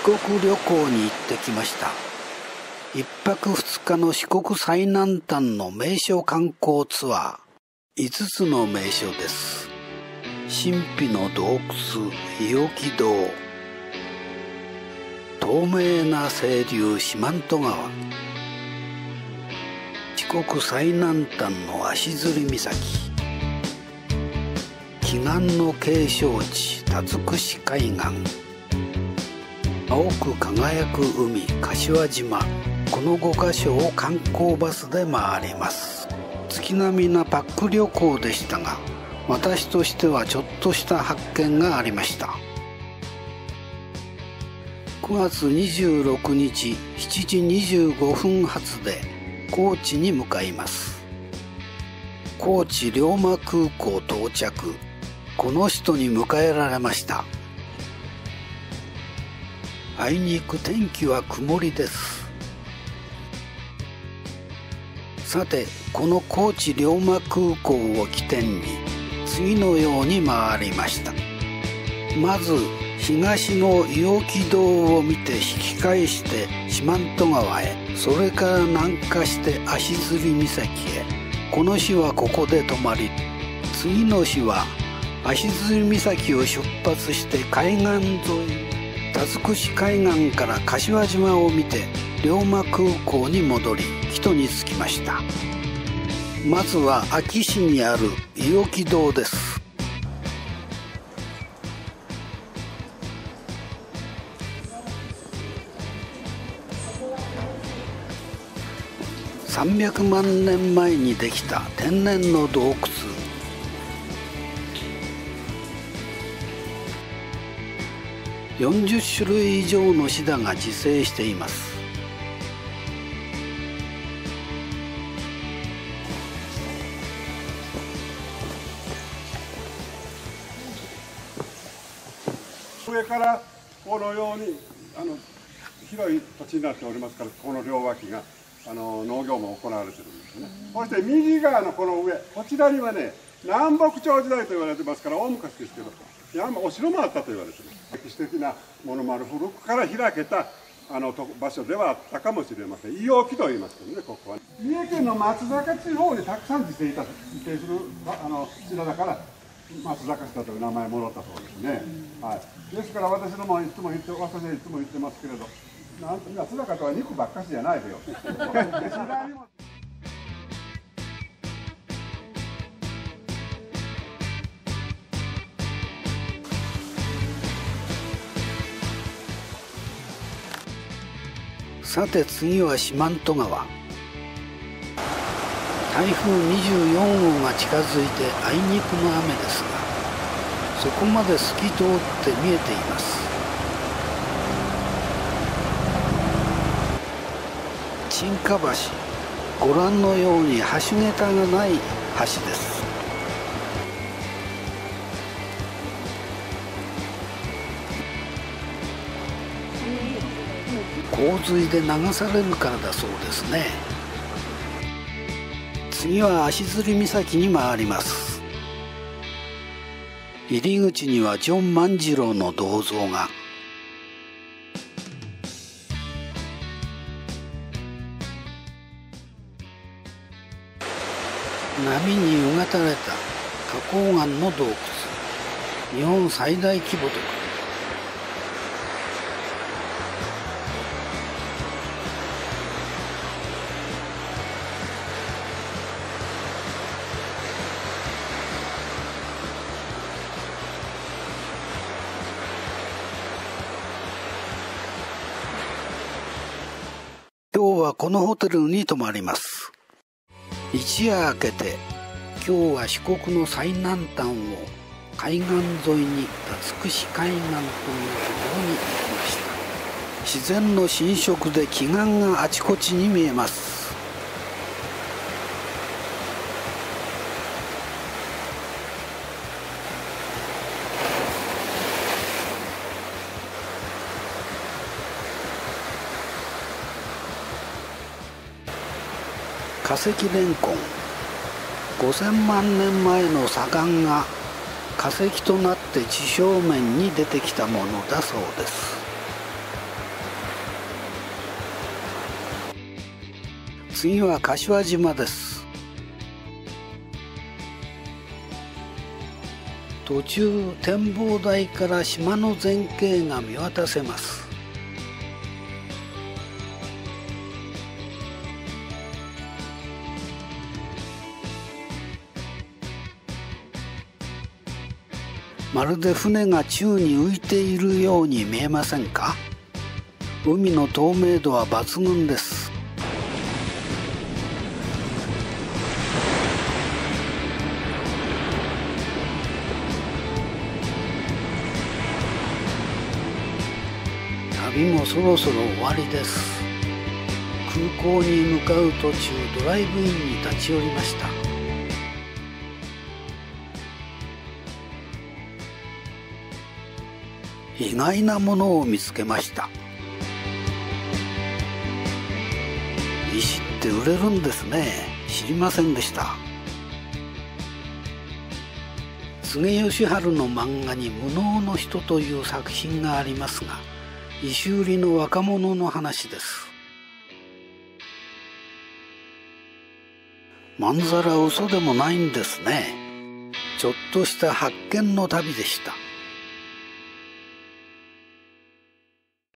国旅行に行ってきました。一泊二日の四国最南端の名所観光ツアー、5つの名所です。神秘の洞窟、伊予木洞、透明な清流四万十川、四国最南端の足摺岬、奇岩の景勝地辰串海岸、青く輝く海柏島、この5カ所を観光バスで回ります。月並みなパック旅行でしたが、私としてはちょっとした発見がありました。9月26日7時25分発で高知に向かいます。高知龍馬空港到着、この人に迎えられました。あいにく天気は曇りです。さて、この高知龍馬空港を起点に次のように回りました。まず東の伊予木洞を見て引き返して四万十川へ、それから南下して足摺岬へ。この日はここで泊まり、次の日は足摺岬を出発して海岸沿い、辰串海岸から柏島を見て龍馬空港に戻り、帰途に着きました。まずは安芸市にある伊予木洞です。300万年前にできた天然の洞窟。40種類以上のシダが自生しています。 上からこのように広い土地になっておりますから、この両脇が農業も行われているんですね。そして右側のこの上、こちらにはね、南北朝時代と言われてますから、大昔ですけど、お城もあったと言われています。歴史的なものもある、古くから開けた場所ではあったかもしれません。伊予木と言いますけどね、ここは。三重県の松坂地方にたくさん自生する白だから、松坂下という名前もらったそうですね。はい、ですから私もいつも言ってますけれど、松坂とは肉ばっかしじゃないでよ。 さて次は四万十川。台風24号が近づいてあいにくの雨ですが、そこまで透き通って見えています。沈下橋、ご覧のように橋桁がない橋です。洪水で流されるからだそうですね。次は足摺岬に回ります。入り口にはジョン万次郎の銅像が。波にうがたれた花崗岩の洞窟、日本最大規模とか。今日はこのホテルに泊まります。一夜明けて今日は四国の最南端を海岸沿いに辰串海岸というところに行きました。自然の浸食で奇岩があちこちに見えます。化石レンコン、5000万年前の砂岩が化石となって地表面に出てきたものだそうです。 次は柏島です。途中展望台から島の全景が見渡せます。まるで船が宙に浮いているように見えませんか？海の透明度は抜群です。旅もそろそろ終わりです。空港に向かう途中、ドライブインに立ち寄りました。意外なものを見つけました。石って売れるんですね。知りませんでした。柘植義治の漫画に無能の人という作品がありますが、石売りの若者の話です。まんざら嘘でもないんですね。ちょっとした発見の旅でした。